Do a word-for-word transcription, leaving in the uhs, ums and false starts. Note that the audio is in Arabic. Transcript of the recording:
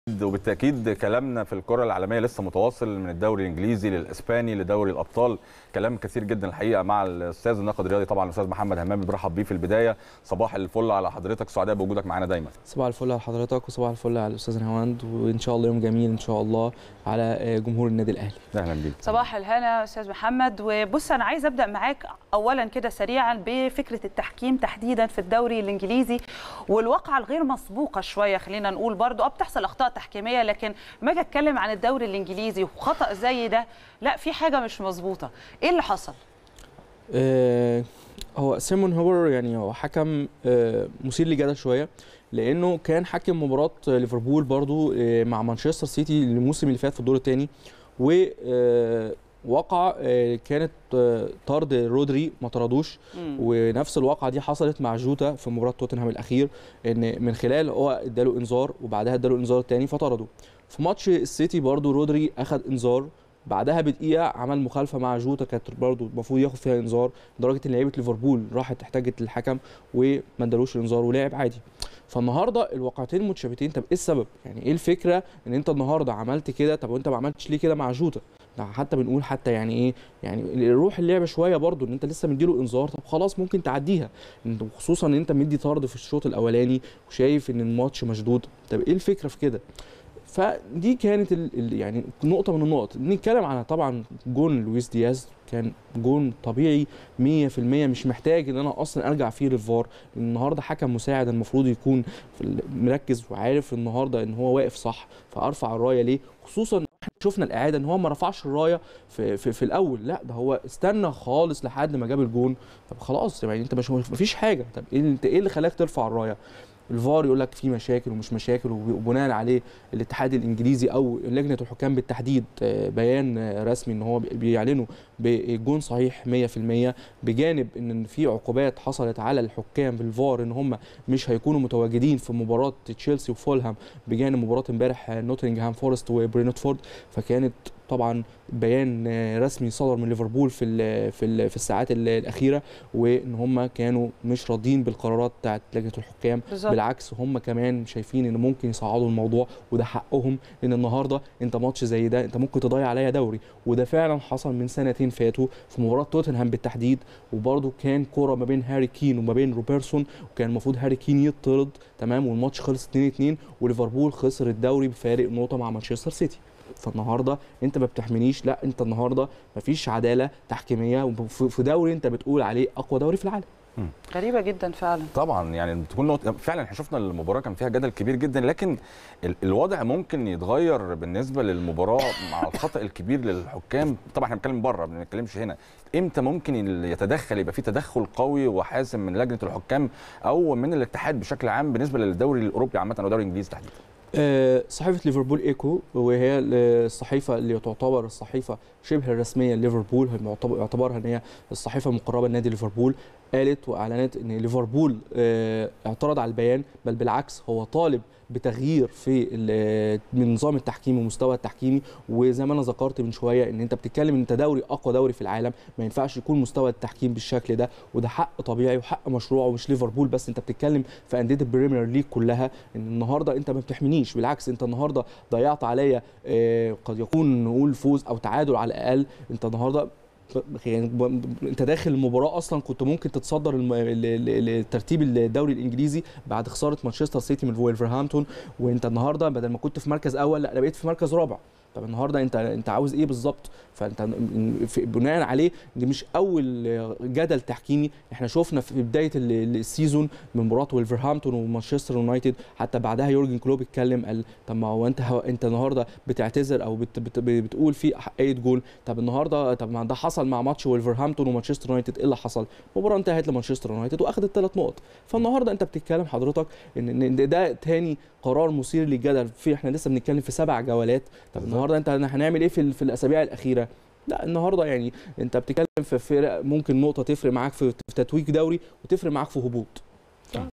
وبالتاكيد كلامنا في الكره العالميه لسه متواصل، من الدوري الانجليزي للاسباني لدوري الابطال، كلام كثير جدا الحقيقه مع الاستاذ الناقد الرياضي طبعا الاستاذ محمد همام. برحب بيه في البدايه. صباح الفل على حضرتك، سعداء بوجودك معانا دايما. صباح الفل على حضرتك وصباح الفل على الاستاذ نهاوند، وان شاء الله يوم جميل ان شاء الله على جمهور النادي الاهلي. اهلا بيك. صباح الهنا استاذ محمد. وبص انا عايز ابدا معاك اولا كده سريعا بفكره التحكيم تحديدا في الدوري الانجليزي والواقعه الغير مسبوقه شويه، خلينا نقول برضو اه بتحصل اخطاء تحكيميه، لكن لما اجي اتكلم عن الدوري الانجليزي وخطا زي ده لا في حاجه مش مظبوطه. ايه اللي حصل؟ آه هو سيمون هوبر يعني هو حكم آه مثير للجدل شويه، لانه كان حكم مباراه ليفربول برضو آه مع مانشستر سيتي الموسم اللي فات في الدور الثاني، و آه وقع كانت طرد رودري ما طردوش، ونفس الواقعه دي حصلت مع جوتا في مباراه توتنهام الاخير، ان من خلال هو اداله انذار وبعدها اداله انذار الثاني فطرده. في ماتش السيتي برضو رودري اخذ انذار، بعدها بدقيقه عمل مخالفه مع جوتا كانت برضو المفروض ياخد فيها انذار، لدرجه ان لعيبه ليفربول راحت احتجت للحكم وما ادالوش الانذار ولعب عادي. فالنهارده الواقعتين متشابهتين. طب ايه السبب؟ يعني ايه الفكره ان انت النهارده عملت كده؟ طب وانت ما عملتش ليه كده مع جوتا؟ حتى بنقول حتى يعني ايه يعني روح اللعبه شويه برضو، ان انت لسه مديله انذار، طب خلاص ممكن تعديها، خصوصا ان انت مدي طرد في الشوط الاولاني وشايف ان الماتش مشدود. طب ايه الفكره في كده؟ فدي كانت ال يعني نقطه من النقط. نتكلم على طبعا جون لويس دياز، كان جون طبيعي مية في المية، مش محتاج ان انا اصلا ارجع فيه للفار. النهارده حكم مساعد المفروض يكون مركز وعارف النهارده ان هو واقف صح، فارفع الرايه ليه؟ خصوصا احنا شفنا الاعاده ان هو ما رفعش الرايه في, في, في الاول، لا ده هو استنى خالص لحد ما جاب الجون. طب خلاص يعني انت مش مفيش حاجه. طب ايه انت ايه اللي خلاك ترفع الرايه؟ الفار يقول لك في مشاكل ومش مشاكل، وبناء عليه الاتحاد الانجليزي او لجنه الحكام بالتحديد بيان رسمي ان هو بيعلنوا بجون صحيح مية في المية، بجانب ان في عقوبات حصلت على الحكام بالفار ان هم مش هيكونوا متواجدين في مباراه تشيلسي وفولهام، بجانب مباراه امبارح نوتنغهام فورست وبرينتفورد. فكانت طبعا بيان رسمي صدر من ليفربول في ال في ال في الساعات الاخيره، وان هم كانوا مش راضيين بالقرارات بتاعت لجنه الحكام. بالزبط. بالعكس هم كمان شايفين ان ممكن يصعدوا الموضوع، وده حقهم، لان النهارده انت ماتش زي ده انت ممكن تضيع عليا دوري، وده فعلا حصل من سنتين فاتوا في مباراه توتنهام بالتحديد. وبرده كان كوره ما بين هاري كين وما بين روبرتسون، وكان المفروض هاري كين يطرد تمام، والماتش خلص اتنين اتنين وليفربول خسر الدوري بفارق نقطه مع مانشستر سيتي. فالنهارده انت ما بتحمينيش، لا انت النهارده مفيش عداله تحكيميه في دوري انت بتقول عليه اقوى دوري في العالم. غريبه جدا فعلا. طبعا يعني تكون فعلا احنا شفنا المباراه كان فيها جدل كبير جدا، لكن الوضع ممكن يتغير بالنسبه للمباراه مع الخطا الكبير للحكام. طبعا احنا بنتكلم بره ما بنتكلمش هنا. امتى ممكن يتدخل، يبقى في تدخل قوي وحاسم من لجنه الحكام او من الاتحاد بشكل عام بالنسبه للدوري الاوروبي عامه او الدوري الانجليزي تحديدا؟ صحيفه ليفربول ايكو، وهي الصحيفه اللي تعتبر الصحيفه شبه الرسميه لليفربول، يعتبرها ان هي الصحيفه المقربه لنادي ليفربول، قالت واعلنت ان ليفربول اعترض على البيان، بل بالعكس هو طالب بتغيير في من نظام التحكيم ومستوى التحكيمي. وزي ما انا ذكرت من شويه ان انت بتتكلم ان انت دوري اقوى دوري في العالم، ما ينفعش يكون مستوى التحكيم بالشكل ده، وده حق طبيعي وحق مشروع، ومش ليفربول بس، انت بتتكلم في انديه البريمير ليج كلها. ان النهارده انت ما بتحمينيش، بالعكس انت النهارده ضيعت عليا قد يكون نقول فوز او تعادل على الاقل. انت النهارده يعني انت داخل المباراه اصلا كنت ممكن تتصدر الترتيب الدوري الانجليزي بعد خساره مانشستر سيتي من وولفرهامبتون، وانت النهارده بدل ما كنت في مركز اول لا انا بقيت في مركز رابع. طب النهارده انت انت عاوز ايه بالظبط؟ فانت بناء عليه دي مش اول جدل تحكيمي. احنا شفنا في بدايه السيزون من مباراه وولفرهامبتون ومانشستر يونايتد، حتى بعدها يورجن كلوب اتكلم قال طب ما هو انت انت النهارده بتعتذر او بت بت بتقول في حقيه جول. طب النهارده طب ما ده حصل مع ماتش وولفرهامبتون ومانشستر يونايتد، ايه اللي حصل؟ المباراه انتهت لمانشستر يونايتد واخذت ثلاث نقط. فالنهارده انت بتتكلم حضرتك ان ده ثاني قرار مثير للجدل، في احنا لسه بنتكلم في سبع جولات. طب النهارده انت هنعمل ايه في في الاسابيع الاخيره؟ لا النهارده يعني انت بتتكلم في فرق ممكن نقطه تفرق معاك في تتويج دوري وتفرق معاك في هبوط.